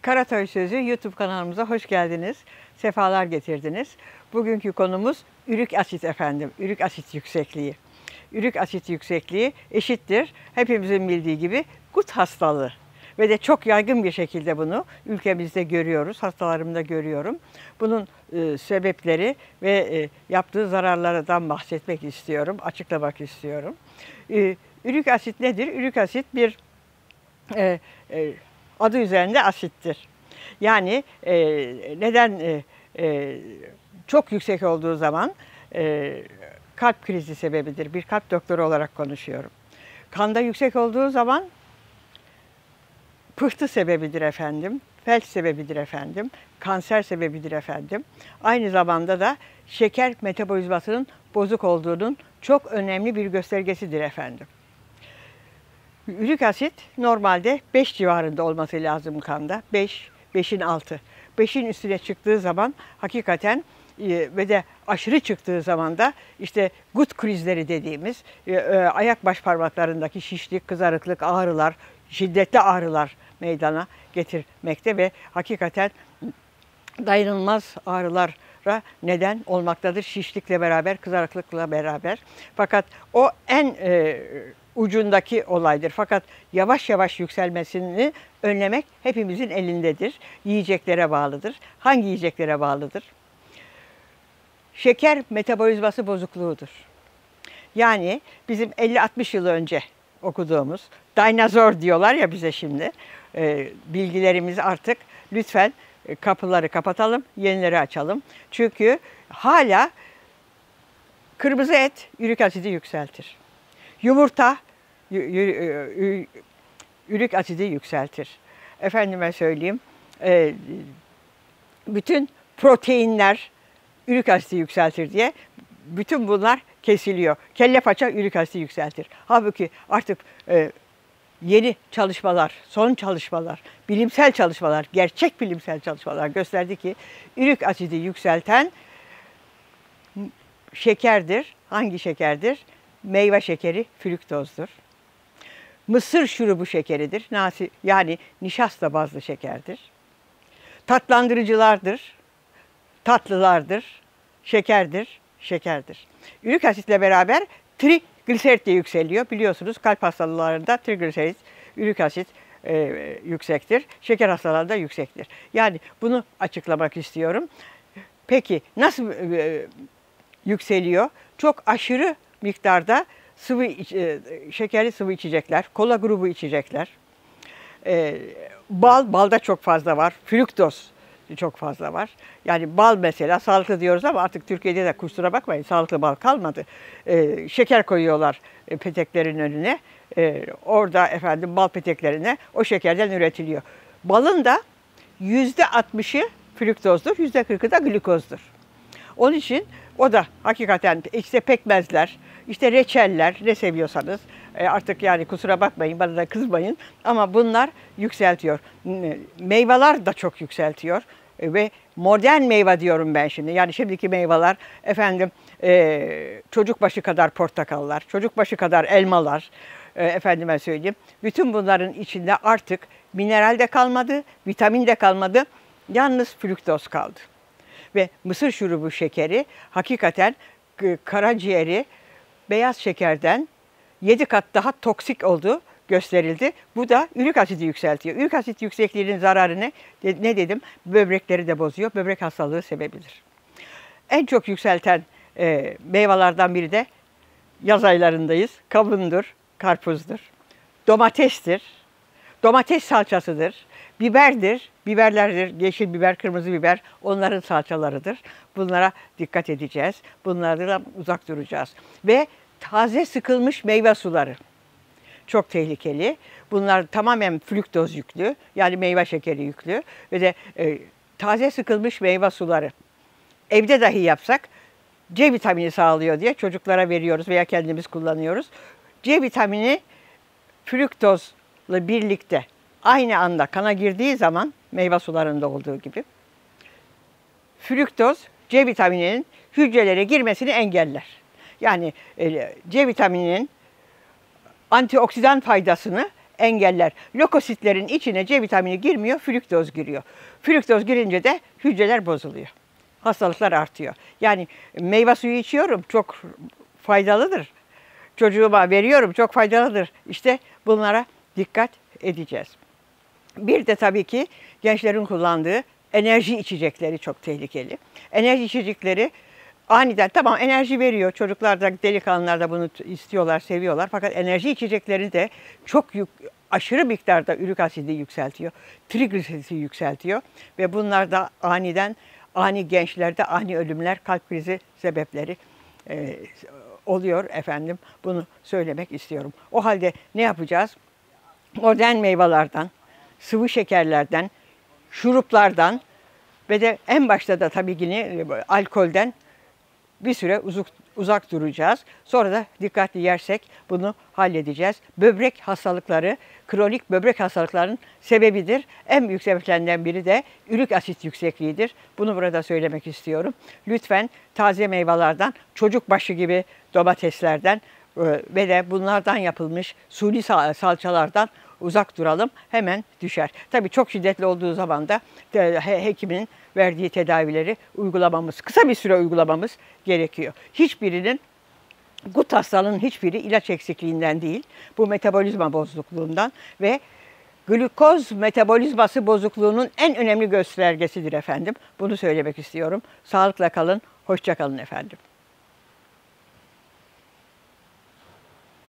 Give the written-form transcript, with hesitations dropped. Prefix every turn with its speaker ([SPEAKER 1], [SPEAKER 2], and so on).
[SPEAKER 1] Karatoy Sözü YouTube kanalımıza hoş geldiniz. Sefalar getirdiniz. Bugünkü konumuz ürik asit efendim. Ürik asit yüksekliği. Ürik asit yüksekliği eşittir hepimizin bildiği gibi gut hastalığı. Ve de çok yaygın bir şekilde bunu ülkemizde görüyoruz, hastalarımda görüyorum. Bunun sebepleri ve yaptığı zararlardan bahsetmek istiyorum, açıklamak istiyorum. Ürik asit nedir? Ürik asit bir adı üzerinde asittir. Yani neden çok yüksek olduğu zaman kalp krizi sebebidir. Bir kalp doktoru olarak konuşuyorum. Kanda yüksek olduğu zaman pıhtı sebebidir efendim, felç sebebidir efendim, kanser sebebidir efendim. Aynı zamanda da şeker metabolizmasının bozuk olduğunun çok önemli bir göstergesidir efendim. Ürik asit normalde 5 civarında olması lazım kanda. 5, 5'in altı. 5'in üstüne çıktığı zaman hakikaten ve de aşırı çıktığı zaman da işte gut krizleri dediğimiz ayak baş parmaklarındaki şişlik, kızarıklık, ağrılar, şiddetli ağrılar meydana getirmekte ve hakikaten dayanılmaz ağrılara neden olmaktadır. Şişlikle beraber, kızarıklıkla beraber. Fakat o en ucundaki olaydır. Fakat yavaş yavaş yükselmesini önlemek hepimizin elindedir. Yiyeceklere bağlıdır. Hangi yiyeceklere bağlıdır? Şeker metabolizması bozukluğudur. Yani bizim 50-60 yıl önce okuduğumuz, dinozor diyorlar ya bize şimdi, bilgilerimizi artık lütfen kapıları kapatalım, yenileri açalım. Çünkü hala kırmızı et ürik asidi yükseltir. Yumurta ürik asidi yükseltir. Efendime söyleyeyim, bütün proteinler ürik asidi yükseltir diye bütün bunlar kesiliyor. Kelle paça ürik asidi yükseltir. Halbuki artık yeni çalışmalar, son çalışmalar, bilimsel çalışmalar, gerçek bilimsel çalışmalar gösterdi ki ürik asidi yükselten şekerdir. Hangi şekerdir? Meyve şekeri fruktozdur. Mısır şurubu şekeridir. Yani nişasta bazlı şekerdir. Tatlandırıcılardır. Tatlılardır. Şekerdir. Ürik asitle beraber trigliserit de yükseliyor. Biliyorsunuz kalp hastalarında trigliserit, ürik asit yüksektir. Şeker hastalarında yüksektir. Yani bunu açıklamak istiyorum. Peki nasıl yükseliyor? Çok aşırı miktarda şekerli sıvı içecekler, kola grubu içecekler, balda çok fazla var, fruktoz çok fazla var. Yani bal mesela sağlıklı diyoruz ama artık Türkiye'de de kusura bakmayın sağlıklı bal kalmadı. Şeker koyuyorlar peteklerin önüne, orada efendim bal peteklerine o şekerden üretiliyor. Balın da %60'ı fruktozdur, %40'ı da glukozdur. Onun için o da hakikaten işte pekmezler, işte reçeller ne seviyorsanız artık yani kusura bakmayın bana da kızmayın ama bunlar yükseltiyor. Meyveler de çok yükseltiyor ve modern meyve diyorum ben şimdi. Yani şimdiki meyveler efendim çocuk başı kadar portakallar, çocuk başı kadar elmalar efendime söyleyeyim. Bütün bunların içinde artık mineral de kalmadı, vitamin de kalmadı. Yalnız fruktoz kaldı. Ve mısır şurubu şekeri hakikaten karaciğeri beyaz şekerden 7 kat daha toksik olduğu gösterildi. Bu da ürik asidi yükseltiyor. Ürik asit yüksekliğinin zararı ne? Ne dedim? Böbrekleri de bozuyor. Böbrek hastalığı sebebidir. En çok yükselten meyvelerden biri de yaz aylarındayız. Kavundur, karpuzdur, domatestir, domates salçasıdır, biberdir, biberlerdir, yeşil biber, kırmızı biber onların salçalarıdır. Bunlara dikkat edeceğiz. Bunlardan uzak duracağız. Ve taze sıkılmış meyve suları çok tehlikeli. Bunlar tamamen fruktoz yüklü, yani meyve şekeri yüklü ve de taze sıkılmış meyve suları evde dahi yapsak C vitamini sağlıyor diye çocuklara veriyoruz veya kendimiz kullanıyoruz. C vitamini fruktozla birlikte aynı anda kana girdiği zaman meyve sularında olduğu gibi fruktoz C vitamininin hücrelere girmesini engeller. Yani C vitamininin antioksidan faydasını engeller. Lökositlerin içine C vitamini girmiyor, fruktoz giriyor. Fruktoz girince de hücreler bozuluyor. Hastalıklar artıyor. Yani meyve suyu içiyorum, çok faydalıdır. Çocuğuma veriyorum, çok faydalıdır. İşte bunlara dikkat edeceğiz. Bir de tabii ki gençlerin kullandığı enerji içecekleri çok tehlikeli. Enerji içecekleri aniden tamam enerji veriyor. Çocuklar da delikanlılar da bunu istiyorlar, seviyorlar. Fakat enerji içecekleri de çok aşırı miktarda ürik asidi yükseltiyor. Trigliseridi yükseltiyor. Ve bunlar da ani gençlerde ani ölümler, kalp krizi sebepleri oluyor efendim. Bunu söylemek istiyorum. O halde ne yapacağız? Modern meyvelerden, sıvı şekerlerden, şuruplardan ve de en başta da tabii yine alkolden bir süre uzak duracağız. Sonra da dikkatli yersek bunu halledeceğiz. Böbrek hastalıkları, kronik böbrek hastalıklarının sebebidir. En büyük sebeplerinden biri de ürik asit yüksekliğidir. Bunu burada söylemek istiyorum. Lütfen taze meyvelerden, çocuk başı gibi domateslerden ve de bunlardan yapılmış suni salçalardan uzak duralım, hemen düşer. Tabii çok şiddetli olduğu zaman da hekimin verdiği tedavileri uygulamamız, kısa bir süre uygulamamız gerekiyor. Gut hastalığının hiçbiri ilaç eksikliğinden değil, bu metabolizma bozukluğundan ve glikoz metabolizması bozukluğunun en önemli göstergesidir efendim. Bunu söylemek istiyorum. Sağlıkla kalın, hoşça kalın efendim.